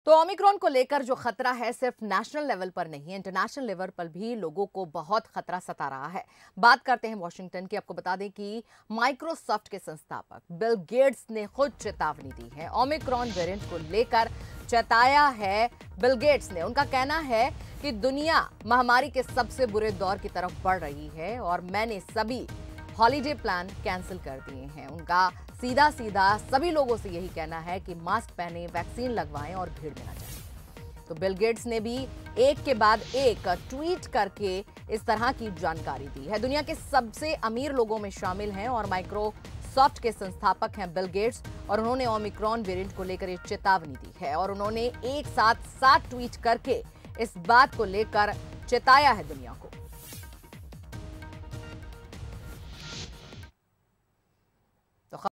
तो ओमिक्रॉन को लेकर जो खतरा है सिर्फ नेशनल लेवल पर नहीं, इंटरनेशनल लेवल पर भी लोगों को बहुत खतरा सता रहा है। बात करते हैं वॉशिंगटन की। आपको बता दें कि माइक्रोसॉफ्ट के संस्थापक बिल गेट्स ने खुद चेतावनी दी है। ओमिक्रॉन वेरिएंट को लेकर चेताया है बिल गेट्स ने। उनका कहना है कि दुनिया महामारी के सबसे बुरे दौर की तरफ बढ़ रही है और मैंने सभी हॉलीडे प्लान कैंसिल कर दिए हैं। उनका सीधा सीधा सभी लोगों से यही कहना है कि मास्क पहने, वैक्सीन लगवाएं और भीड़ में न जाएं। तो बिल गेट्स ने भी एक के बाद एक ट्वीट करके इस तरह की जानकारी दी है। दुनिया के सबसे अमीर लोगों में शामिल हैं और माइक्रोसॉफ्ट के संस्थापक हैं बिल गेट्स, और उन्होंने ओमिक्रॉन वेरिएंट को लेकर एक चेतावनी दी है और उन्होंने एक साथ 7 ट्वीट करके इस बात को लेकर चेताया है दुनिया को।